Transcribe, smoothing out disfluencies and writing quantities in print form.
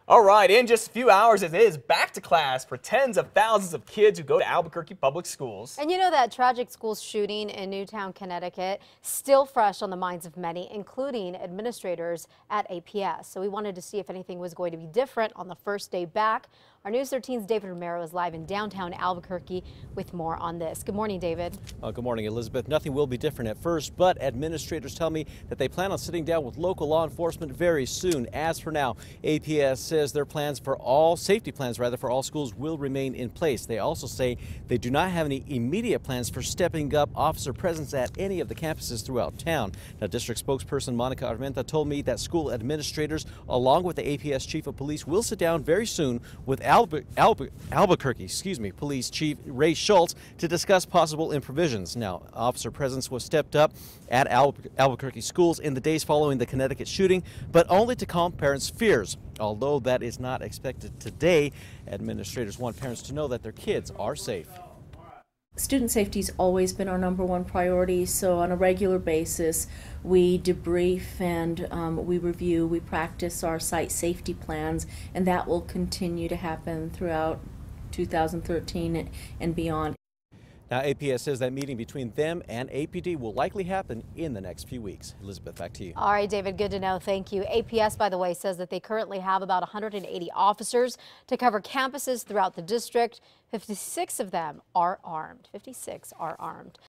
All right, in just a few hours, it is back to class for tens of thousands of kids who go to Albuquerque public schools. And you know that tragic school shooting in Newtown, Connecticut, still fresh on the minds of many, including administrators at APS. So we wanted to see if anything was going to be different on the first day back. Our News 13's David Romero is live in downtown Albuquerque with more on this. Good morning, David. Good morning, Elizabeth. Nothing will be different at first, but administrators tell me that they plan on sitting down with local law enforcement very soon. As for now, APS says their plans for all safety plans, for all schools will remain in place. They also say they do not have any immediate plans for stepping up officer presence at any of the campuses throughout town. Now, district spokesperson Monica Armenta told me that school administrators, along with the APS chief of police, will sit down very soon with Albuquerque Police Chief Ray Schultz to discuss possible improvisations. Now, officer presence was stepped up at Albuquerque schools in the days following the Connecticut shooting, but only to calm parents' fears. Although that is not expected today, administrators want parents to know that their kids are safe. Student safety's always been our #1 priority, so on a regular basis we debrief and we review, we practice our site safety plans, and that will continue to happen throughout 2013 and beyond. Now, APS says that meeting between them and APD will likely happen in the next few weeks. Elizabeth, back to you. All right, David, good to know. Thank you. APS, by the way, says that they currently have about 180 officers to cover campuses throughout the district. 56 of them are armed. 56 are armed.